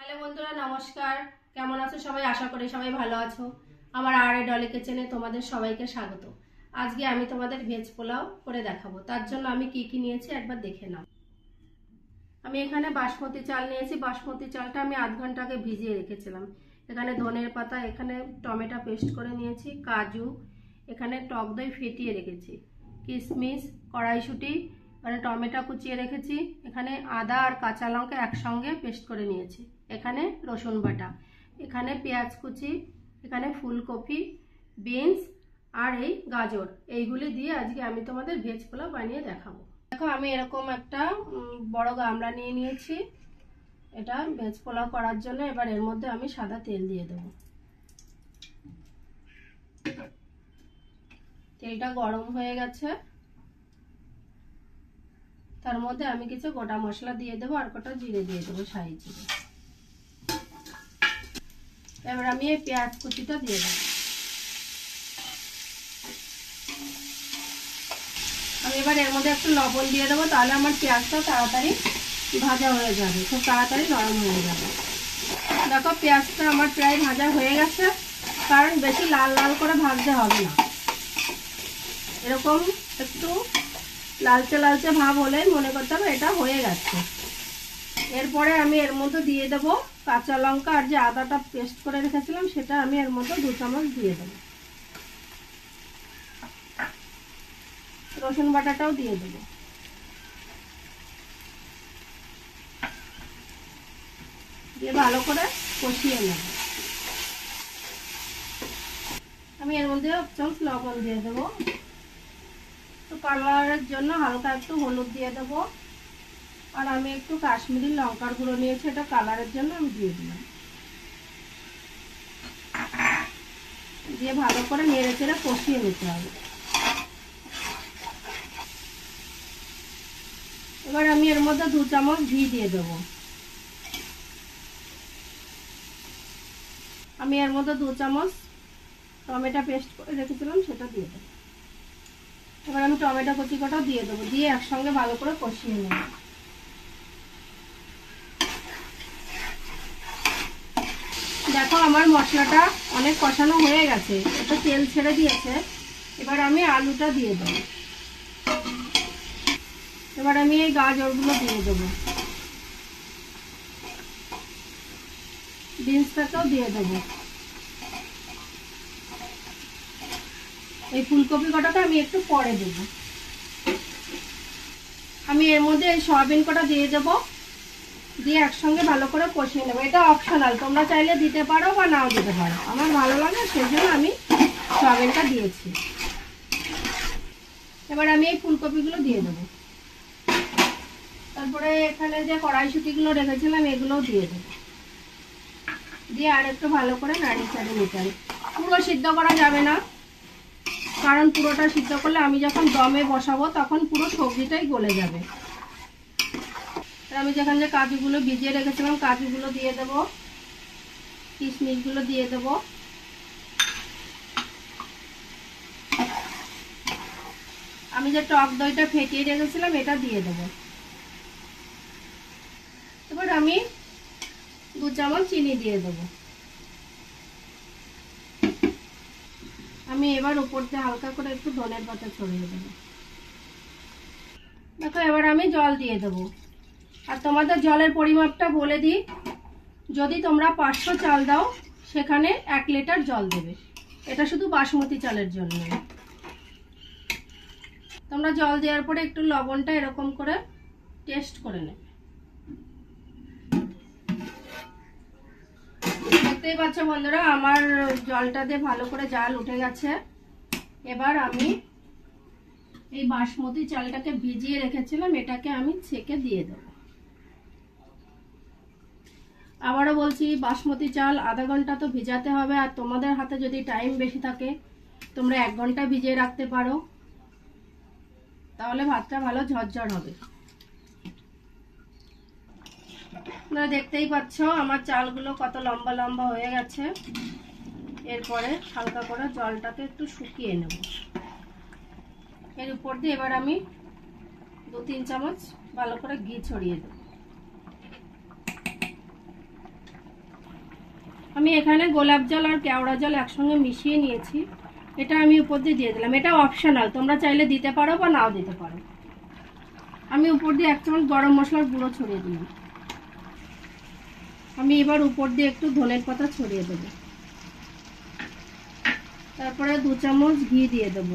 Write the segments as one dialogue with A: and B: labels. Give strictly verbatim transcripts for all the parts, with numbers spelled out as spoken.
A: Hello বন্ধুরা, নমস্কার। কেমন আছো সবাই? আশা করি সবাই ভালো আছো। আমার আর এ ডলি কিচেনে তোমাদের সবাইকে স্বাগত। আজকে আমি তোমাদের ভেজ পোলাও করে দেখাবো। তার জন্য আমি কি কি নিয়েছি একবার দেখে নাও। আমি এখানে বাসমতি চাল নিয়েছি। বাসমতি চালটা আমি আধ ঘন্টা আগে ভিজিয়ে রেখেছিলাম। এখানে ধনের পাতা, এখানে টমেটো পেস্ট করে নিয়েছি, কাজু, এখানে টক দই ফেটিয়ে রেখেছি, কিশমিশ, কড়াইশুঁটি, এখানে টমেটো কুচিয়ে রেখেছি, এখানে আদা আর কাঁচা লঙ্কা একসঙ্গে পেস্ট করে নিয়েছি, এখানে রসুন বাটা, এখানে পেঁয়াজ কুচি, এখানে ফুলকপি, বিনস আর এই গাজর, এইগুলি দিয়ে আজকে আমি তোমাদের ভেজ পোলাও বানিয়ে দেখাবো। দেখো, আমি এরকম একটা বড় গামলা নিয়ে নিয়েছি এটা ভেজ পোলাও করার জন্য। এবার এর মধ্যে আমি সাদা তেল দিয়ে দেবো। তেলটা গরম হয়ে গেছে, তার মধ্যে আমি কিছু গোটা মশলা দিয়ে দেবো আর কটা জিরে দিয়ে দেবো, শাহি জিরে। এবার আমি এই পেঁয়াজ কুচিটা দিয়ে দেবো। আমি এবার এর মধ্যে একটু লবণ দিয়ে দেবো, তাহলে আমার পেঁয়াজটা তাড়াতাড়ি ভাজা হয়ে যাবে, খুব তাড়াতাড়ি নরম হয়ে যাবে। দেখো, পেঁয়াজটা আমার প্রায় ভাজা হয়ে গেছে, কারণ বেশি লাল লাল করে ভাজতে হবে না, এরকম একটু লালচে লালচে ভাব হলেই মনে করতে হবে এটা হয়ে গেছে। এরপরে আমি এর মধ্যে দিয়ে দেব কাঁচা লঙ্কা আর যে আদাটা পেস্ট করে রেখেছিলাম সেটা আমি এর মধ্যে দু চামচ দিয়ে দেবো। রসুন বাটাটাও দিয়ে দেবো। দিয়ে ভালো করে কষিয়ে নেব। আমি এর মধ্যে এক চামচ লবণ দিয়ে দেবো, তো কালারের জন্য হালকা একটু হলুদ দিয়ে দেবো, আর আমি একটু কাশ্মীরি লঙ্কার গুঁড়ো নিয়েছি, এটা কালারের জন্য আমি দিয়ে দিলাম। দিয়ে ভালো করে নেড়ে চেড়ে কষিয়ে নিতে হবে। এবার আমি এর মধ্যে দু চামচ ঘি দিয়ে দেবো। আমি এর মধ্যে দু চামচ টমেটো পেস্ট করে রেখেছিলাম সেটা দিয়ে দেবো। এবার আমি টমেটো কুচি কটাও দিয়ে দেবো, দিয়ে একসঙ্গে ভালো করে কষিয়ে নেব। দেখো, আমার মশলাটা অনেক কষানো হয়ে গেছে, এটা তেল ছেড়ে দিয়েছে। এবার আমি আলুটা দিয়ে দেবো। এবার আমি এই গাজরগুলো দিয়ে দেবো, বিনসটাকেও দিয়ে দেবো। এই ফুলকপি কটাটা আমি একটু পরে দেব। আমি এর মধ্যে এই সয়াবিন কটা দিয়ে দেব, দিয়ে একসঙ্গে ভালো করে কষিয়ে নেবো। এটা অপশনাল, তোমরা চাইলে দিতে পারো বা নাও দিতে পারো, আমার ভালো লাগে সেই জন্য আমি সয়াবিনটা দিয়েছি। এবার আমি এই ফুলকপিগুলো দিয়ে দেবো। তারপরে এখানে যে কড়াইশুঁটিগুলো রেখেছিলাম এগুলোও দিয়ে দেবো, দিয়ে আর একটু ভালো করে নাড়িয়ে চাড়িয়ে নিতে হবে। পুরো সিদ্ধ করা যাবে না, কারণ পুরোটা সিদ্ধ করলে আমি যখন দমে বসাবো তখন পুরো সবজিটাই গলে যাবে। আমি যেখানে যে কাজুগুলো ভিজিয়ে রেখেছিলাম কাজুগুলো দিয়ে দেবো, কিশমিশগুলো দিয়ে দেবো, আমি যে টক দইটা ফেটিয়ে রেখেছিলাম এটা দিয়ে দেবো। এবার আমি দু চামচ চিনি দিয়ে দেবো। আমি এবার উপর দিয়ে হালকা করে একটু ধনের পাতা ছড়িয়ে দেবো। দেখো, এবার আমি জল দিয়ে দেবো। আর তোমাদের জলের পরিমাপটা বলে দিই, যদি তোমরা পাঁচশো চাল দাও সেখানে এক লিটার জল দেবে, এটা শুধু বাসমতি চালের জন্য। তোমরা জল দেওয়ার পরে একটু লবণটা এরকম করে টেস্ট করে নেবে। দেখতেই পাচ্ছ বন্ধুরা, আমার জলটা দিয়ে ভালো করে জাল উঠে গেছে। এবার আমি এই বাসমতি চালটাকে ভিজিয়ে রেখেছিলাম এটাকে আমি ছেঁকে দিয়ে দেবো। আবারও বলছি, বাসমতি চাল আধা ঘন্টা তো ভিজাতে হবে, আর তোমাদের হাতে যদি টাইম বেশি থাকে তোমরা এক ঘন্টা ভিজিয়ে রাখতে পারো, তাহলে ভাতটা ভালো ঝরঝর হবে। তোমরা দেখতেই পাচ্ছ আমার চালগুলো কত লম্বা লম্বা হয়ে গেছে। এরপরে হালকা করে জলটাকে একটু শুকিয়ে নেব। এর উপর দিয়ে এবার আমি দু তিন চামচ ভালো করে ঘি ছড়িয়ে দেব। আমি এখানে গোলাপ জল আর কেওড়া জল একসঙ্গে মিশিয়ে নিয়েছি, এটা আমি উপর দিয়ে দিয়ে দিলাম। এটা অপশনাল, তোমরা চাইলে দিতে পারো বা নাও দিতে পারো। আমি উপর দিয়ে এক চামচ গরম মশলার গুঁড়ো ছড়িয়ে দিলাম। আমি এবার উপর দিয়ে একটু ধনের পাতা ছড়িয়ে দেবো, তারপরে দু চামচ ঘি দিয়ে দেবো।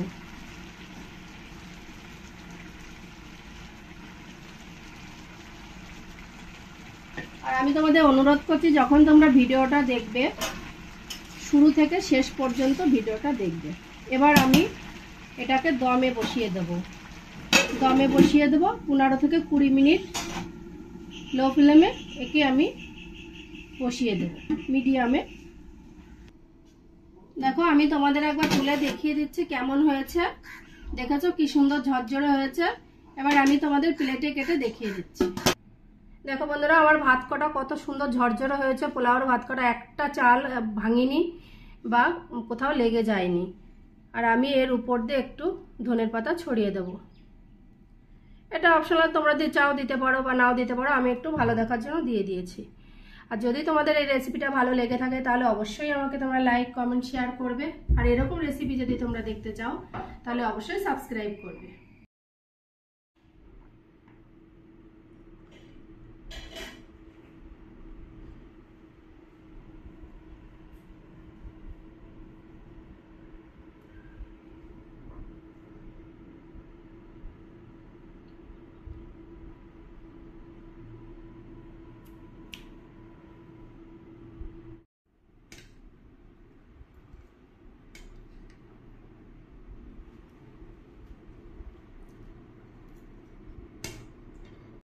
A: আর আমি তোমাদের অনুরোধ করছি, যখন তোমরা ভিডিওটা দেখবে শুরু থেকে শেষ পর্যন্ত ভিডিওটা দেখবে। এবার আমি এটাকে দমে বসিয়ে দেব। দমে বসিয়ে দেব পনেরো থেকে কুড়ি মিনিট লো ফ্লেমে একে আমি বসিয়ে দেব মিডিয়ামে। দেখো আমি তোমাদের একবার তুলে দেখিয়ে দিচ্ছি কেমন হয়েছে। দেখেছো কি সুন্দর ঝরঝরে হয়েছে। এবার আমি তোমাদের প্লেটে কেটে দেখিয়ে দিচ্ছি। দেখো বন্ধুরা, আমার ভাত কটা কত সুন্দর ঝরঝরে হয়েছে। পোলাওর ভাত কটা একটা চাল ভাঙিনি বা কোথাও লেগে যায়নি। আর আমি এর উপর দিয়ে একটু ধনের পাতা ছড়িয়ে দেব। এটা অপশনাল, তোমরা যদি চাও দিতে পারো বা নাও দিতে পারো। আমি একটু ভালো দেখার জন্য দিয়ে দিয়েছি। আর যদি তোমাদের এই রেসিপিটা ভালো লেগে থাকে তাহলে অবশ্যই আমাকে তোমরা লাইক কমেন্ট শেয়ার করবে। আর এরকম রেসিপি যদি তোমরা দেখতে চাও তাহলে অবশ্যই সাবস্ক্রাইব করবে।